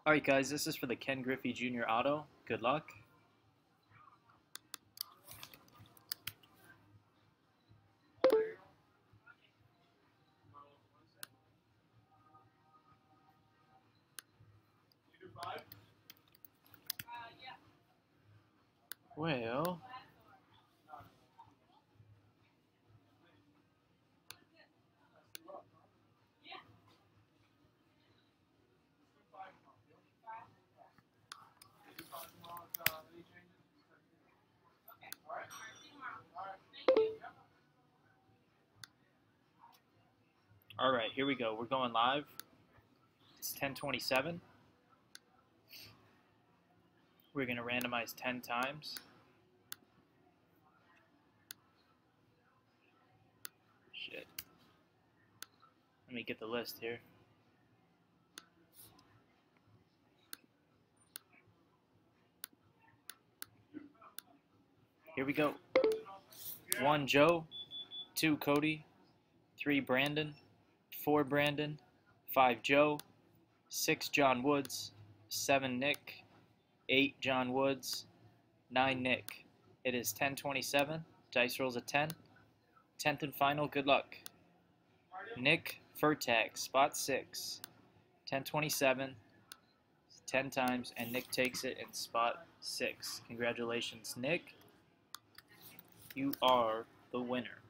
Alright guys, this is for the Ken Griffey Jr. Auto. Good luck. Well, alright, here we go. We're going live. It's 10:27. We're going to randomize 10 times. Shit. Let me get the list here. Here we go. 1 Joe, 2 Cody, 3 Brandon, 4 Brandon, 5 Joe, 6 John Woods, 7 Nick, 8 John Woods, 9 Nick. It is 10:27. Dice rolls a 10. 10th and final. Good luck. Nick Furtag, spot 6. 10:27. 10 times, and Nick takes it in spot 6. Congratulations, Nick. You are the winner.